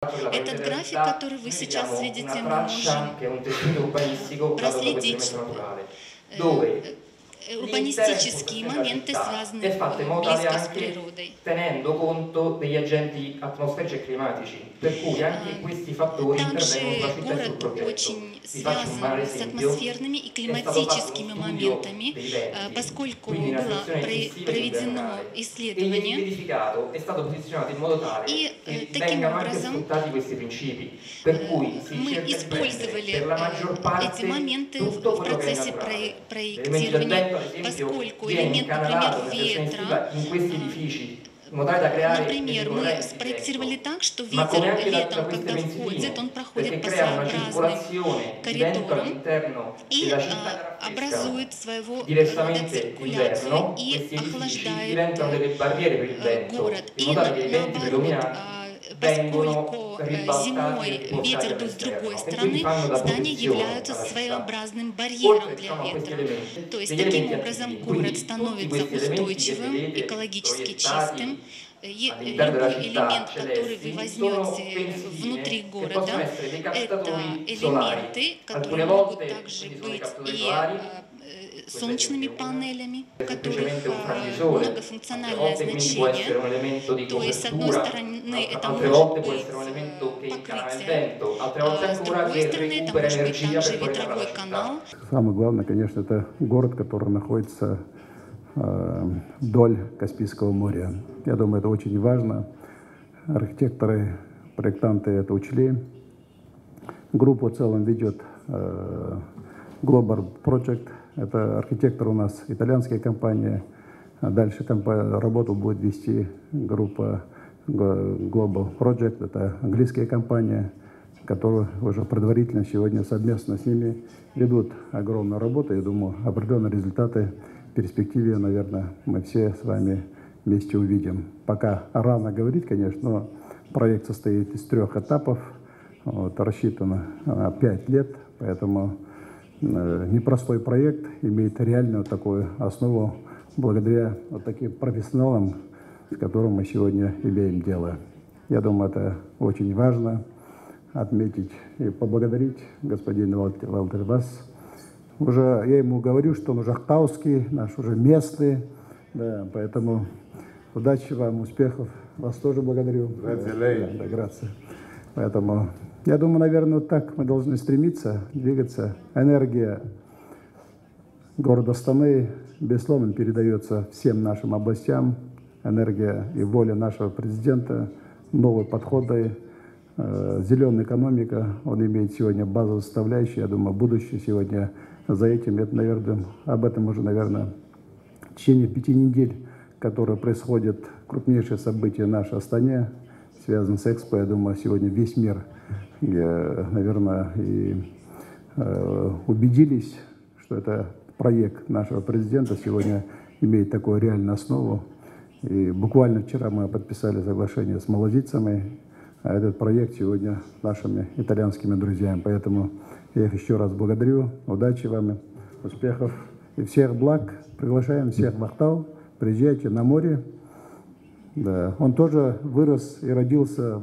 Этот график, который вы сейчас видите, мы можем проследить урбанистические моменты, связанные близко с природой. Tenendo conto degli agenti atmosferici e climatici, per cui anche questi fattori intervengono Также sull'acidificazione sul город progetto. очень Vi faccio un male связан с esempio: атмосферными и è stato fatto климатическими uno studio моментами, dei venti, поскольку quindi una было sezione estiva ed проведено invernale, e il исследование, verificato è stato posizionato in modo tale и che таким vengano anche образом sfruttati questi principi, per cui si мы cerca di prendere использовали per la maggior эти parte моменты tutto в quello che è процессе naturale. L'elemento del проектирования, vento, ad esempio, поскольку viene элемент, например, incanalato nella sezione ветра, estiva in questi edifici, in modo tale da creare delle например, мы correnti di спроектировали vento, так, что ma come ветер anche da летом, queste когда входит, mensitine, он проходит perché по crea una своеобразным circolazione di vento коридорам all'interno и della città che raffrescano. образует своего рода Diversamente циркуляцию d'inverno, и questi edifici охлаждает diventano delle barriere per il vento, город. in И modo tale che i venti наоборот, predominanti vengono поскольку ribaltati зимой e riportati ветер дует с другой all'esterno e quindi стороны, fanno da здания protezione являются alla città. своеобразным барьером Oltre для diciamo, a questi ветра. elementi, То есть degli таким elementi образом attivi, город quindi tutti становится questi elementi che устойчивым, vedete экологически чистым. proiettati И all'interno della любой città элемент, который вы celesti sono возьмете внутри pensine che possono города, essere dei это captatori solari. элементы, которые Alcune могут volte также questi sono dei быть captatori и solari, questo солнечными esempio è una, панелями, у è semplicemente которых un frangifone, altre многофункциональное volte quindi può essere значение. un elemento di То есть, с одной copertura, стороны, это altre может volte può быть essere un elemento che incana il покрытие, vento, altre volte а с ancora другой che стороны, это recupera может быть energia также per poi ritornare ветровой alla città. канал. Самое главное, конечно, это город, который находится вдоль Каспийского моря. Я думаю, это очень важно. Архитекторы, проектанты это учли. Группу в целом ведет Global Project. Это архитектор у нас итальянская компания. Дальше работу будет вести группа Global Project. Это английская компания, которая уже предварительно сегодня совместно с ними ведут огромную работу. Я думаю, определенные результаты в перспективе, наверное, мы все с вами вместе увидим. Пока рано говорить, конечно, но проект состоит из 3 этапов, рассчитано на 5 лет, поэтому непростой проект имеет реальную такую основу благодаря вот таким профессионалам, с которыми мы сегодня имеем дело. Я думаю, это очень важно отметить и поблагодарить господина Валтер-Вас. Уже я ему говорю, что он уже ахтауский, наш уже местный, да, поэтому удачи вам, успехов. Вас тоже благодарю. Да, грация. Поэтому я думаю, наверное, вот так мы должны стремиться, двигаться. Энергия города Астаны, безусловно, передается всем нашим областям. Энергия и воля нашего президента, новые подходы, зеленая экономика, он имеет сегодня базовую составляющую, я думаю, будущее сегодня за этим, это, наверное, об этом уже, наверное, в течение 5 недель, которые происходят, крупнейшие события в нашей Астане, связанные с Экспо, я думаю, сегодня весь мир, наверное, и убедились, что это проект нашего президента сегодня имеет такую реальную основу. И буквально вчера мы подписали соглашение с малазийцами, а этот проект сегодня нашими итальянскими друзьями. Поэтому я их еще раз благодарю. Удачи вам, успехов и всех благ. Приглашаем всех в Ахтау. Приезжайте на море. Да. Он тоже вырос и родился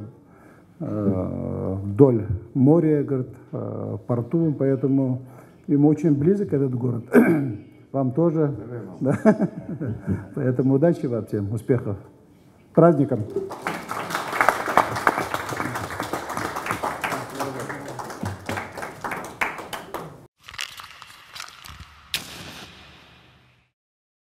вдоль моря, говорит, в порту, поэтому ему очень близок этот город. Вам тоже. Да. Поэтому удачи вам всем, успехов. С праздником!